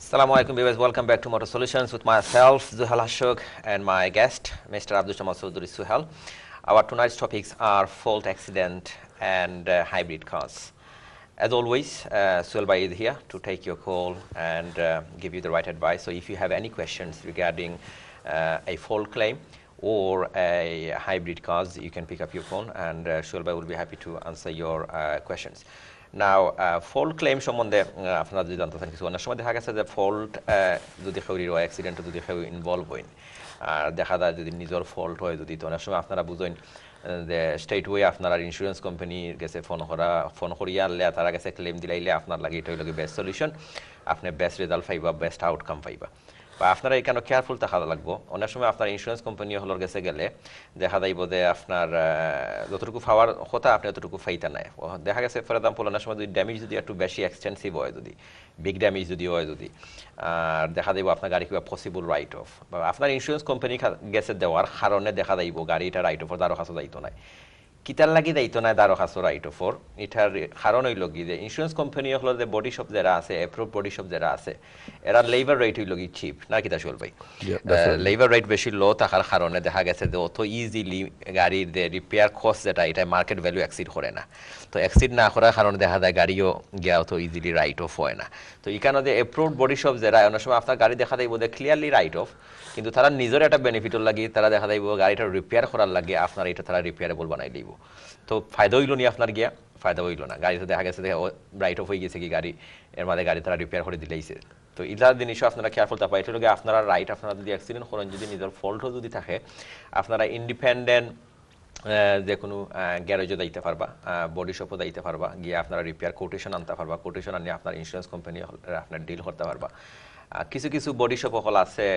Assalamu alaikum viewers, welcome back to Motor Solutions with myself, Zuhal Ashok, and my guest, Mr. Abdul Shamal Souduri Suhal. Our tonight's topics are fault, accident, and hybrid cars. As always, Suhal Bhai is here to take your call and give you the right advice. So if you have any questions regarding a fault claim or a hybrid cars, you can pick up your phone and Suhal Bhai will be happy to answer your questions. Now, fault claim সম্বন্ধে আপনারা যদি জানতে চান কিছু অনেক সময় দেখা গেছে যে ফল্ট যদি কেউর অ্যাক্সিডেন্টে যদি কেউ ইনভলভ হইন আর দেখা যায় যদি নিজের ফল্ট হয় যদি তো অনেক সময় আপনারা বুঝেন যে স্ট্রেট ওয়ে আপনারা ইন্স্যুরেন্স কোম্পানির কাছে ফোন করিয়া আনলে তারা কাছে ক্লেম দিলাইলে আপনার লাগে এটা হইল বেস্ট সলিউশন আপনি বেস্ট রেজাল্ট পাইবা বেস্ট আউটকাম পাইবা বা আপনারা এখানে কেয়ারফুল থাকা লাগবো অনেক সময় আপনার ইন্স্যুরেন্স কোম্পানি হলোর কাছে গেলে দেখা যাইব যে আপনার যতটুকু পাওয়ার কথা আপনি ততটুকু ফাইতা নাই দেখা গেছে ফর এক্সাম্পল অনেক সময় যদি ড্যামেজ যদি একটু বেশি এক্সটেন্সিভ হয় যদি বিগ ড্যামেজ যদি হয় যদি আর দেখা যাইব আপনার গাড়ি কিবা পসিবল রাইট অফ বা আপনার ইন্স্যুরেন্স কোম্পানি গেছে দেওয়ার কারণে দেখা যাইব গাড়িটা রাইট অফর তারও কাছে যাইতো নাই কিতার লাগি দায়িত্ব নাই দারো খাসো রাইট অফর এটার কারণ হইল কি যে ইন্স্যুরেন্স কোম্পানি হলো যে বডি শপ যারা আছে অ্যাপ্রুভ বডি শপ যারা আছে এরা লেবার রেট হইল কি চিপ না কিতা শুল ভাই লেবার রেট বেশি লো থাকার কারণে দেখা গেছে যে অত ইজিলি গাড়ির যে রিপেয়ার কস্ট যেটা এটা মার্কেট ভ্যালু এক্সিড করে না তো এক্সিড না করার কারণে দেখা যায় গাড়িও গিয়া অত ইজিলি রাইট অফ হয় না তো এখানে যে অ্যাপ্রুভ বডি শপ যারা অনেক সময় আপনার গাড়ি দেখা যাইব যে ক্লিয়ারলি রাইট অফ কিন্তু তারা নিজের একটা বেনিফিটর লাগি তারা দেখা যাইব গাড়িটা রিপেয়ার করার লাগে আপনার এটা তারা রিপেয়ারেবল বানাই দিব তো ফায়দা হইল নি আপনার গিয়া ফায়দা হইল না গাড়িতে দেখা গেছে রাইট অফ হয়ে গেছে কি গাড়ি এর মধ্যে গাড়ি তারা রিপেয়ার করে দিলেইছে তো ইলার জিনিসও আপনারা কেয়ারফুল থাকবা এটা লগে আপনারা রাইট আপনারা যদি অ্যাক্সিডেন্ট করেন যদি নিজের ফল্টও যদি থাকে আপনারা ইন্ডিপেন্ডেন্ট যে কোনো গ্যারেজে যাইতে পারবা বডি শপও যাইতে পারবা গিয়ে আপনারা রিপেয়ার কোটেশন আনতে পারবা কোটেশন আনিয়ে আপনার ইন্স্যুরেন্স কোম্পানি আপনার ডিল করতে পারবা কিছু কিছু বডি শপ হল আছে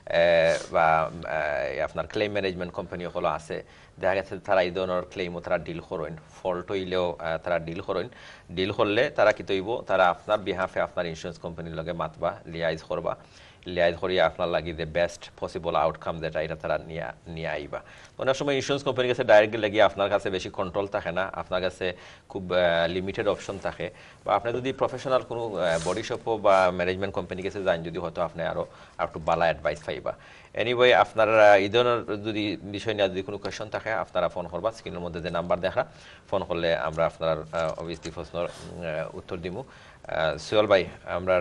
বা আপনার ক্লেম ম্যানেজমেন্ট কোম্পানি হলো আছে দেখা গেছে তারা এই ধরনের ক্লেমও তারা ডিল করেন ফল্ট হইলেও তারা ডিল করেন ডিল করলে তারা কি তৈব তারা আপনার বিহাফে আপনার ইন্স্যুরেন্স কোম্পানির লগে মাতবা লিয়াইজ করবা লিয়াইজ করিয়া আপনার লাগি যে বেস্ট পসিবল আউটকাম যেটা এটা তারা নিয়ে আইবা অনেক সময় ইন্স্যুরেন্স কোম্পানির কাছে ডাইরেক্টলি লাগিয়ে আপনার কাছে বেশি কন্ট্রোল থাকে না আপনার কাছে খুব লিমিটেড অপশন থাকে বা আপনি যদি প্রফেশনাল কোনো বডি শপও বা ম্যানেজমেন্ট কোম্পানির কাছে যান যদি হয়তো আপনি আরও একটু ভালো অ্যাডভাইস পাইবা এনিওয়ে আপনার এই ধরনের যদি বিষয় নিয়ে যদি কোনো কোয়েশন থাকে আপনারা ফোন করবা স্ক্রিনের মধ্যে যে নাম্বার দেখা ফোন করলে আমরা আপনার অবভিয়াসলি প্রশ্নের উত্তর দিব সোহেল ভাই আমরা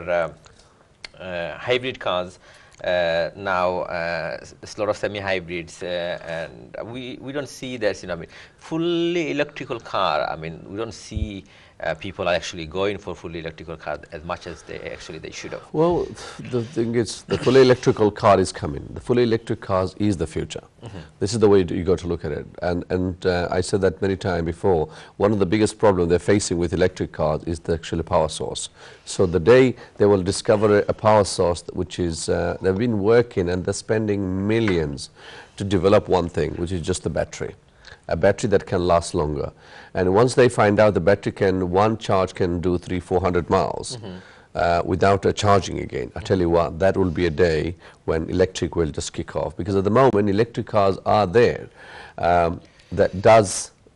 hybrid cars now a lot of semi-hybrids and we don't see this fully electrical car we don't see people are actually going for fully electrical car as much as they should have. Well, the thing is, the fully electrical car is coming. The fully electric cars is the future. This is the way you got to look at it. And I said that many times before. One of the biggest problems they're facing with electric cars is the actual power source. So the day they will discover a power source which is they've been working and they're spending millions to develop one thing, which is just the battery. A battery that can last longer, and once they find out the battery one charge can do 300-400 miles without charging again, I tell you what, that will be a day when electric will just kick off, because at the moment electric cars are there that does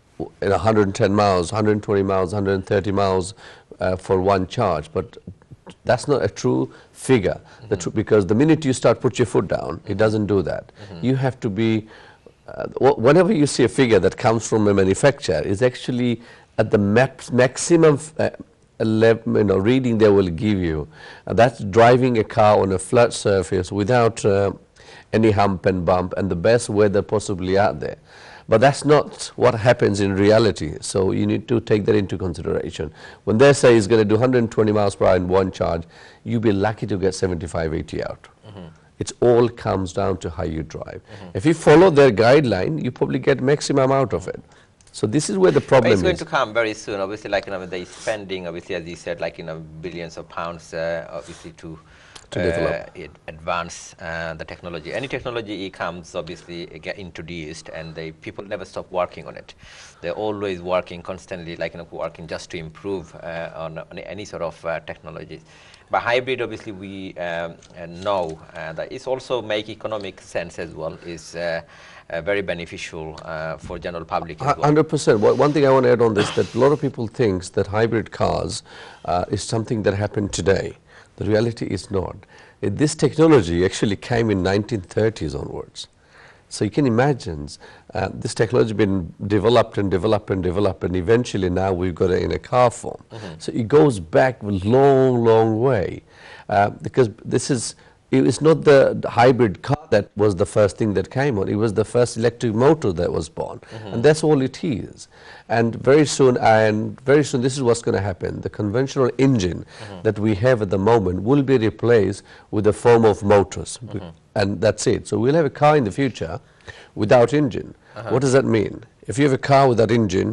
110 miles, 120 miles, 130 miles for one charge, but that's not a true figure. Because the minute you start put your foot down, it doesn't do that. You have to be whenever you see a figure that comes from a manufacturer, is actually at the maximum reading they will give you. That's driving a car on a flat surface without any hump and bump and the best weather possibly out there. But that's not what happens in reality, so you need to take that into consideration. When they say it's going to do 120 miles per hour in one charge, you'll be lucky to get 75-80 out. It all comes down to how you drive. If you follow their guideline, you probably get maximum out of it. So this is where the problem is. It's going to come very soon. Obviously, like they're spending, obviously, as you said, like billions of pounds, obviously to develop, advance the technology. Any technology comes, obviously, get introduced, and people never stop working on it. They're always working constantly, like working just to improve on any sort of technologies. But hybrid, obviously, we know that it's also make economic sense as well. Is very beneficial for general public as well. 100%. One thing I want to add on this, that a lot of people think that hybrid cars is something that happened today. The reality is not. This technology actually came in 1930s onwards. So you can imagine this technology been developed and developed and developed, and eventually now we've got it in a car form. So it goes back a long, long way, because it was not the hybrid car that was the first thing that came on. It was the first electric motor that was born, and that's all it is. And very soon, this is what's going to happen. The conventional engine that we have at the moment will be replaced with a form of motors, and that's it. So we'll have a car in the future without engine. What does that mean? If you have a car without engine,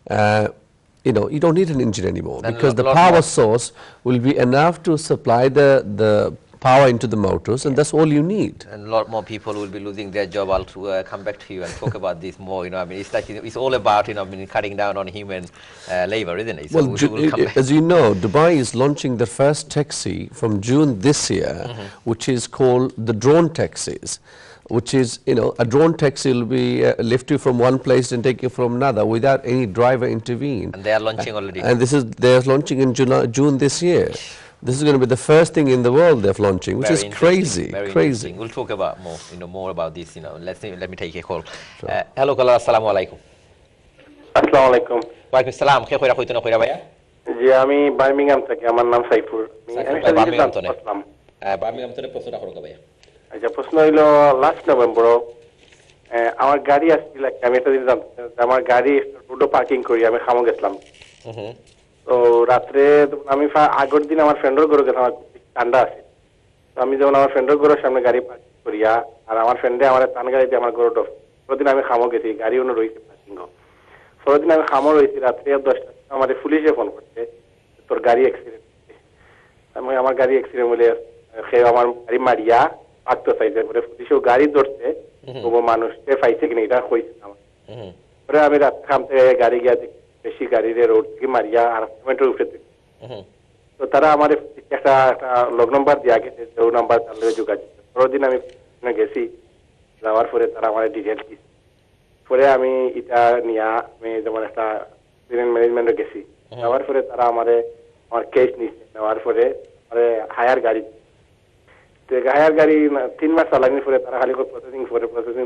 you don't need an engine anymore, And because the power source will be enough to supply the power into the motors, and that's all you need. And a lot more people will be losing their job. I'll come back to you and talk about this more. I mean, it's like it's all about cutting down on human labor, isn't it? So well, as you know, Dubai is launching the first taxi from June this year, which is called the drone taxis, which is, a drone taxi will be lift you from one place and take you from another without any driver intervene. And they are launching already. And they're launching in June this year. This is going to be the first thing in the world they're launching, which is crazy, crazy. We'll talk about more about this. Let me take a call. Hello, caller. Assalamu alaikum. আসসালামু আলাইকুম ওয়ালাইকুম আসসালাম কে কইরা কইতো না কইরা ভাইয়া জি আমি বার্মিংহাম থেকে আমার নাম সাইফুর বার্মিংহাম থেকে প্রশ্নটা করো ভাইয়া আচ্ছা প্রশ্ন হইলো লাস্ট নভেম্বর আমার গাড়ি আসছিল আমি একটা দিন জানতাম আমার গাড়ি রোড পার্কিং করি আমি খামো গেছিলাম তো রাত্রে আমি আগের দিন আমার ফ্রেন্ডের ঘরে গেলাম আমার ঠান্ডা আছে তো আমি যখন আমার ফ্রেন্ডের ঘরের সামনে গাড়ি পার্কিং করিয়া আর আমার ফ্রেন্ডে আমার টান গাড়িতে আমার ঘরে পরদিন আমি খামো গেছি গাড়ি অন্য রয়েছে পার্কিং পরদিন আমি খামো রয়েছি রাত্রে 10টা আমার পুলিশে ফোন করছে তোর গাড়ি অ্যাক্সিডেন্ট আমি আমার গাড়ি অ্যাক্সিডেন্ট বলে আমার গাড়ি মারিয়া পাকতো চাইছে পরে পুলিশেও গাড়ি ধরছে তবু মানুষকে পাইছে কিনা এটা হয়েছে আমার পরে আমি রাত খাম থেকে গাড়ি গিয়া বেশি গাড়িরে রোড থেকে মারিয়া আর উঠে তো তারা আমার একটা লগ নম্বর দিয়া গেছে যে ও নাম্বার তার লগে যোগাযোগ পরদিন আমি গেছি যাওয়ার পরে তারা আমার ডিটেলস দিচ্ছে পরে আমি এটা নিয়ে আমি যেমন একটা ম্যানেজমেন্টে গেছি যাওয়ার পরে তারা আমার কেস নিচ্ছে নেওয়ার পরে হায়ার গাড়ি হায়ার গাড়ি 3 মাস চালানি পরে তারা খালি প্রসেসিং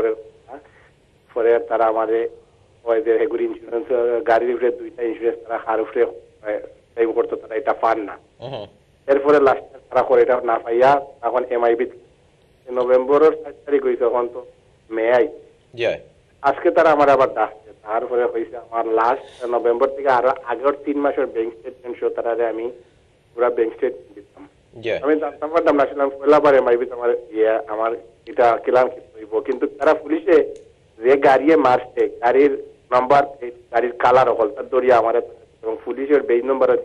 পরে তারা আমারে হেগুরি ইন্স্যুরেন্স গাড়ির উপরে 2টা ইন্স্যুরেন্স তারা হার উপরে ক্লেম করতো তারা এটা পান না এরপরে লাস্ট তারা করে এটা না পাইয়া এখন এমআইবি নভেম্বরের 7 তারিখ হয়েছে এখন তো মে আই আজকে তারা আমার আবার ডাকছে তারপরে হয়েছে আমার লাস্ট নভেম্বর থেকে আরো আগের 3 মাসের ব্যাংক স্টেটমেন্ট শো তারা আমি পুরো ব্যাংক স্টেটমেন্ট দিতাম আমি জানতাম পারতাম না আসলে পয়লাবার এমআইবি আমার এটা ক্লেম হইব কিন্তু তারা পুলিশে যে গাড়ি মারছে গাড়ির নাম্বার গাড়ির কালার হল তার দরিয়া আমার এবং পুলিশের বেজ নম্বরও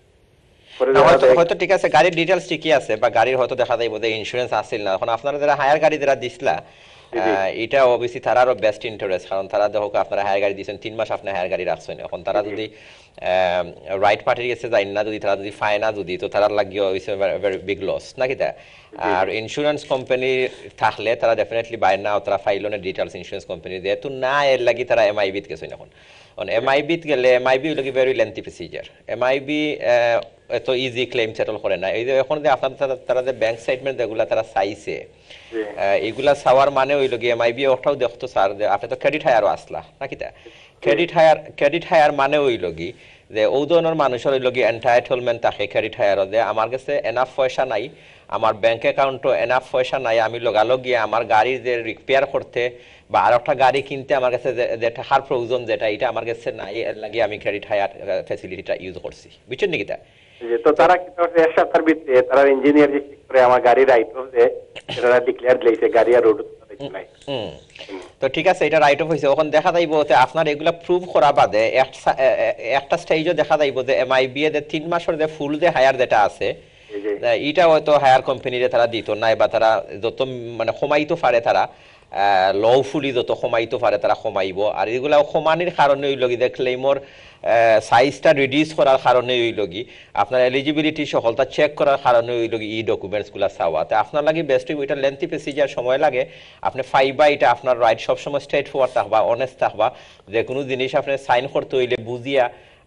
হয়তো ঠিক আছে গাড়ির ডিটেইলস ঠিকই আছে বা গাড়ির হয়তো দেখা যাইব যে ইন্স্যুরেন্স আসিল না এখন আপনারা যারা হায়ার গাড়ি যারা দিছলা এটা অবশ্যই তারারও বেস্ট ইন্টারেস্ট কারণ তারা দেখো আপনারা হায়ার গাড়ি দিয়েছেন 3 মাস আপনি হায়ার গাড়ি রাখছেন এখন তারা যদি রাইট পার্টির কাছে যায় না যদি তারা যদি ফাইনা যদি তো তারা লাগিও হইছে ভেরি বিগ লস নাকি তা আর ইন্স্যুরেন্স কোম্পানি থাকলে তারা ডেফিনেটলি বাইরে না তারা ফাইলনের ডিটেইলস ইন্স্যুরেন্স কোম্পানি দেয় তো না এর লাগি তারা এমআইবি তে গেছেন এখন এমআইবি তে গেলে এমআইবি লাগি ভেরি লেন্থি প্রসিজার এমআইবি এত ইজি ক্লেম সেটল করে না এই যে এখন যে আপনারা তারা যে ব্যাংক স্টেটমেন্ট এগুলা তারা চাইছে এগুলা চাওয়ার মানে হইল কি এমআইবি ওটাও দেখতো স্যার যে আপনি তো ক্রেডিট হায়ারও আসলা নাকি তা ক্রেডিট হায়ার মানে হইল কি যে ও ধরনের মানুষের হইল কি এন্টাইটলমেন্ট থাকে ক্রেডিট হায়ারও যে আমার কাছে এনাফ পয়সা নাই আমার ব্যাংক অ্যাকাউন্টও এনাফ পয়সা নাই আমি লগালগ গিয়ে আমার গাড়ির যে রিপেয়ার করতে বা আর একটা গাড়ি কিনতে আমার কাছে যেটা হার প্রয়োজন যেটা এটা আমার কাছে নাই এর লাগে আমি ক্রেডিট হায়ার ফ্যাসিলিটিটা ইউজ করছি বুঝছেন নাকি তা তো তারা কি করছে এক সপ্তাহের ভিতরে তারা ইঞ্জিনিয়ার যে ঠিক করে আমার গাড়ি রাইট অফ যে এটা ডিক্লেয়ার দিয়েছে গাড়ি আর রোড নাই তো ঠিক আছে এটা রাইট অফ হইছে এখন দেখা যাইব যে আপনার এগুলা প্রুভ করা বাদে একটা স্টেজও দেখা যাইব যে এমআইবি এর 3 মাসের যে ফুল যে হায়ার যেটা আছে এটা হয়তো হায়ার কোম্পানিরে তারা দিত নাই বা তারা যত মানে কমাইতো পারে তারা লফুলি যত কমাইতো পারে তারা কমাইব আর এগুলা কমানির কারণে হইল কি ক্লেমর সাইজটা রিডিউস করার কারণে হইল কি আপনার এলিজিবিলিটি সকলটা চেক করার কারণে হইল কি এই ডকুমেন্টসগুলো চাওয়া তো আপনার লাগে বেস্ট ওইটা লেন্থি প্রসিজার সময় লাগে আপনি ফাইবা এটা আপনার রাইট সবসময় স্ট্রেট ফরওয়ার্ড থাকবা অনেস্ট থাকবা যে কোনো জিনিস আপনি সাইন করতে হইলে বুঝিয়া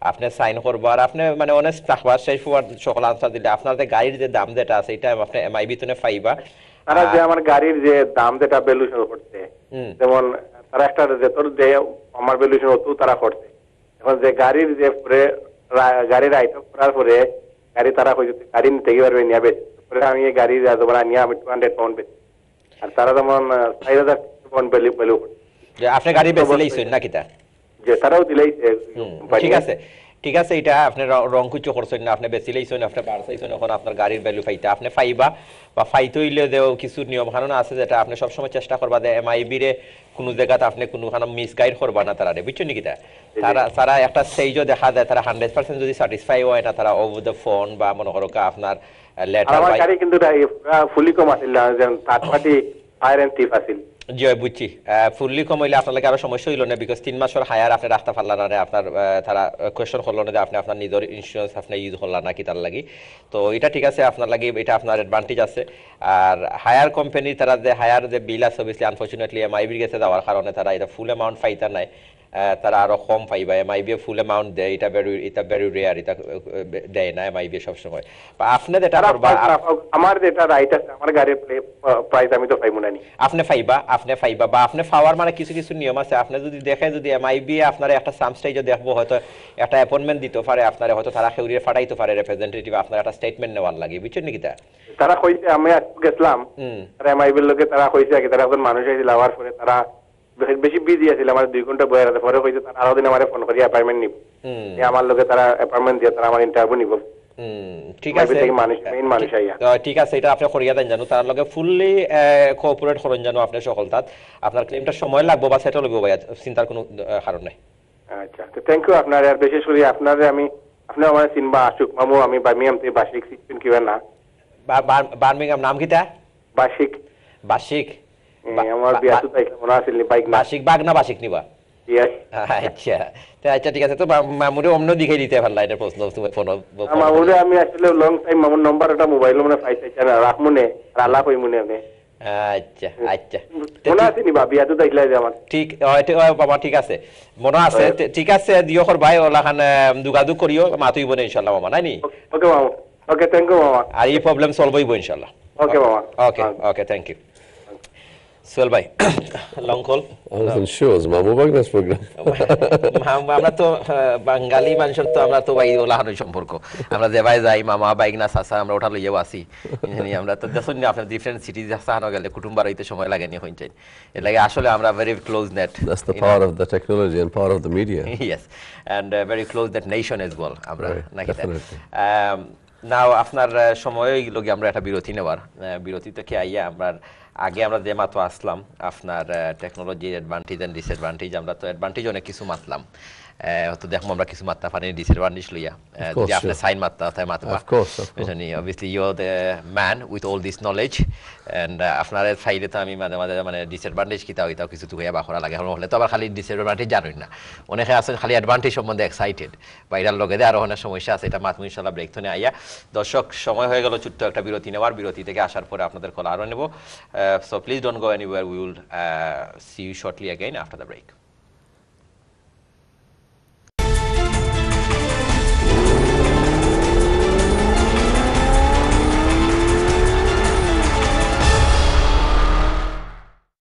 আপনি সাইন করবো আর আপনি মানে অনেস্ট থাকবার সেই সকল আনসার দিলে আপনার যে গাড়ির যে দাম যেটা আছে এটা আপনি এমআই ভিতরে পাইবা তারা যে আমার গাড়ির যে দাম যেটা ভ্যালুয়েশন করছে যেমন তারা একটা যে তোর যে আমার ভ্যালুয়েশন অত তারা করছে এখন যে গাড়ির যে পরে গাড়ির আইটেম করার পরে গাড়ি তারা হয়ে গাড়ি নিতে পারবে নিয়ে বেচে পরে আমি এই গাড়ি যেমন নিয়ে আমি 200 পাউন্ড বেচি আর তারা যেমন 4000 পাউন্ড ভ্যালু করছে যে আপনি গাড়ি বেচে লইছেন নাকি তা যে তারাও দিলেই ঠিক আছে ঠিক আছে এটা আপনি রং কুচো করছেন না আপনি বেশি লইছেন আপনি বাড়াইছেন এখন আপনার গাড়ির ভ্যালু পাইতে আপনি পাইবা বা ফাইতে হইলে দেও কিছু নিয়ম কানুন আছে যেটা আপনি সব সময় চেষ্টা করবা যে এমআইবি রে কোনো জায়গাতে আপনি কোনো খানা মিসগাইড করবা না তারা বুঝছেন নাকি তারা একটা স্টেজও দেখা যায় তারা 100% যদি স্যাটিসফাই হয় না তারা ওভার দ্য ফোন বা মনে করো আপনার লেটার আমার গাড়ি কিন্তু ফুলি কম আছিল যেন থার্ড পার্টি ফায়ার এন্ড টিপ আছিল জি বুঝছি ফুললি কম হইলে আপনার লাগে আরো সমস্যা হইল না বিকজ 3 মাসের হায়ার আপনি রাস্তা ফাল্লা না আপনার তারা কোয়েশ্চন করলো না যে আপনি আপনার নিজের ইন্স্যুরেন্স আপনি ইউজ করলা নাকি তার লাগি তো এটা ঠিক আছে আপনার লাগি এটা আপনার অ্যাডভান্টেজ আছে আর হায়ার কোম্পানি তারা যে হায়ার যে বিল আছে অবভিয়াসলি আনফরচুনেটলি এমআইবির কাছে যাওয়ার কারণে তারা এটা ফুল অ্যামাউন্ট পাইতা নাই তারা আরো কম পাইবা এমআইবি ফুল অ্যামাউন্ট দেয় এটা ভেরি রেয়ার এটা দেয় না এমআইবি সব সময় বা আপনি যেটা করবা আমার যেটা রাইট আছে আমার গাড়ির প্রাইস আমি তো পাইবো না আপনি পাইবা বা আপনি পাওয়ার মানে কিছু কিছু নিয়ম আছে আপনি যদি দেখে যদি এমআইবি আপনার একটা সাম স্টেজে দেখবো হয়তো একটা অ্যাপয়েন্টমেন্ট দিতে পারে আপনার হয়তো তারা খেউরিয়ে ফাটাইতে পারে রিপ্রেজেন্টেটিভ আপনার একটা স্টেটমেন্ট নেওয়ার লাগে বুঝছেন নাকি তারা কইছে আমি আজকে গেছিলাম আর এমআইবির লোকে তারা কইছে কি তারা এখন মানুষ এসে লাভার পরে তারা বেশি বিজি আছিল আমার 2 ঘন্টা বইয়ের আছে পরে কইছে তারা আরো দিন আমারে ফোন করি অ্যাপয়েন্টমেন্ট নিব আমার লোকে তারা অ্যাপয়েন্টমেন্ট দিয়ে তারা আমার ইন্টারভিউ নিব ঠিক আছে মানুষ আইয়া ঠিক আছে এটা আপনি করিয়া দেন জানো তার লগে ফুললি কোঅপারেট করেন জানো আপনি সকল তাত আপনার ক্লেমটা সময় লাগবে বা সেটা লইব ভাই চিন্তার কোনো কারণ নাই আচ্ছা তো থ্যাংক ইউ আপনার আর বিশেষ করে আপনারে আমি আপনি আমার চিনবা আশুক মামু আমি বার্মিংহাম থেকে বার্ষিক শিখছেন কিবা না বার্মিংহাম নাম কিটা বার্ষিক আমার বিয়াতু তাইলা মনে আছিল বাইক না বার্ষিক বাগ না বার্ষিক নিবা আচ্ছা আচ্ছা ঠিক আছে তো মামুরে অন্য দিকে দিতে ভালো লাইনের প্রশ্ন তুমি ফোন মামুরে আমি আসলে লং টাইম মামুর নাম্বারটা মোবাইল মনে পাইতে না রাখমুনে রালা কই মনে আমি আচ্ছা আচ্ছা মনে আছে নি বাবি এত দেখলে যে আমার ঠিক বাবা ঠিক আছে মনে আছে ঠিক আছে দিও কর ভাই ওলা খান যোগাযোগ করিও মাতুইব না ইনশাআল্লাহ মামা নাই নি ওকে মামা ওকে থ্যাংক ইউ মামা আর এই প্রবলেম সলভ হইব ইনশাআল্লাহ ওকে মামা ওকে থ্যাংক ইউ সোহেল ভাই লং কল মামু প্রোগ্রাম আমরা তো বাঙালি মানুষের তো আমরা তো ভাই ওলাহানোর সম্পর্ক আমরা যে ভাই যাই মামা বাইক না চাচা আমরা ওটা লইয়াও আসি আমরা তো দেখুন না আপনার ডিফারেন্ট সিটিজ চাহানো গেলে কুটুম্ব বাড়াইতে সময় লাগে নি হইন চাই এর লাগে আসলে আমরা very close knit that's the power of the technology and power of the media yes and very close that nation as well আমরা নাকি নাও আপনার সময় লগে আমরা একটা বিরতি নেওয়ার বিরতি থেকে আইয়া আমরা আগে আমরা যে মাত্র আসলাম আপনার টেকনোলজির অ্যাডভান্টেজ এন্ড ডিসঅ্যাডভান্টেজ আমরা তো অ্যাডভান্টেজ অনেক কিছু মাতলাম হয়তো দেখো আমরা কিছু মাত্রা পানি ডিসঅ্যাডভান্টেজ লইয়া যে আপনি সাইন মাত্রা তাই মাতবা obviously you're the man with all this knowledge and আপনার ফাইলে তো আমি মাঝে মাঝে মানে ডিসঅ্যাডভান্টেজ কিতা হইতাও কিছু তুই বাখরা লাগে হলে তো আবার খালি ডিসঅ্যাডভান্টেজ জানোই না অনেকে আছেন খালি অ্যাডভান্টেজ সম্বন্ধে এক্সাইটেড বাইরের লগে আরো অনেক সমস্যা আছে এটা মাতমু ইনশাআল্লাহ ব্রেক থনে আইয়া দর্শক সময় হয়ে গেল ছোট্ট একটা বিরতি নেওয়ার বিরতি থেকে আসার পরে আপনাদের কল আরো নেব so please don't go anywhere we will see you shortly again after the break